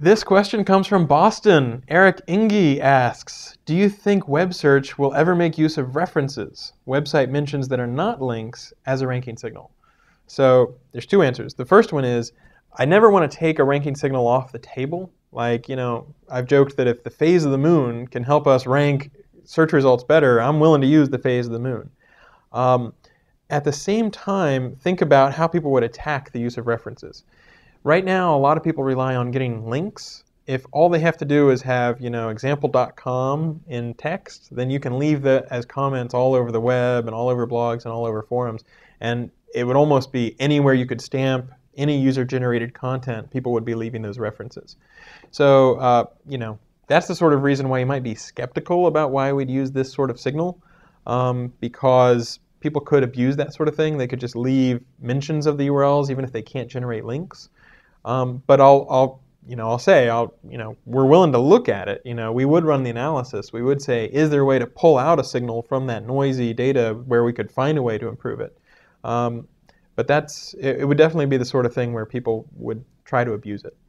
This question comes from Boston. Eric Enge asks, do you think web search will ever make use of references, website mentions that are not links, as a ranking signal? So there's two answers. The first one is, I never want to take a ranking signal off the table. Like, I've joked that if the phase of the moon can help us rank search results better, I'm willing to use the phase of the moon. At the same time, think about how people would attack the use of references. Right now, a lot of people rely on getting links. If all they have to do is have, example.com in text, then you can leave that as comments all over the web and all over blogs and all over forums. And it would almost be anywhere you could stamp any user-generated content, people would be leaving those references. So, that's the sort of reason why you might be skeptical about why we'd use this sort of signal, because people could abuse that sort of thing. They could just leave mentions of the URLs even if they can't generate links. But I'll say, we're willing to look at it. We would run the analysis. We would say, is there a way to pull out a signal from that noisy data where we could find a way to improve it? But it would definitely be the sort of thing where people would try to abuse it.